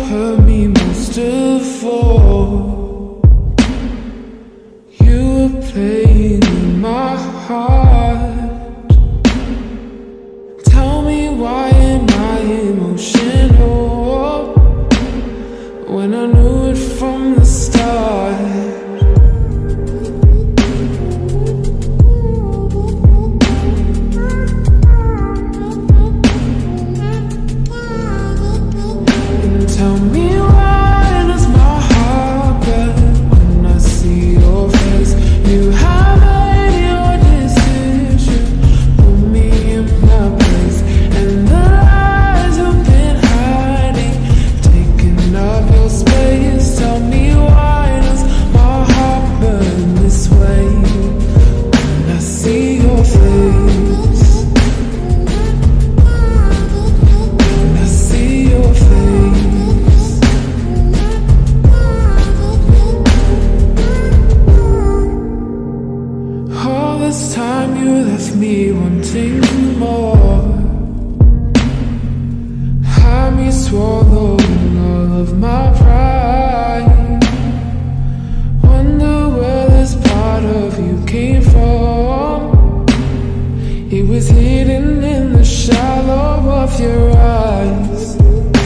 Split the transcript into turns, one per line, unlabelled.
hurt me most of all. You were playing in my heart. Tell me, why am I emotional when I knew it from the start? Tell me, why does my heart burn when I see your face? You have made your decision, put me in my place, and the lies you've been hiding, taking up your space. Tell me, why does my heart burn this way when I see your face? When I see your face. This time you left me wanting more, had me swallowing all of my pride. Wonder where this part of you came from. It was hidden in the shallow of your eyes.